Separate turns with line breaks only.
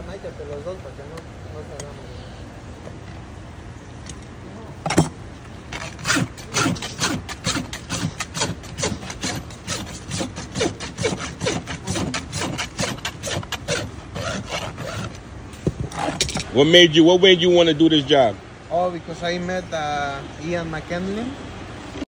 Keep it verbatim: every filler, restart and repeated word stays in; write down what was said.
bueno, échate los dos para que no, no se hagamos.
What made you, what made you want to do this job?
Oh, because I met uh, Ian McKinley.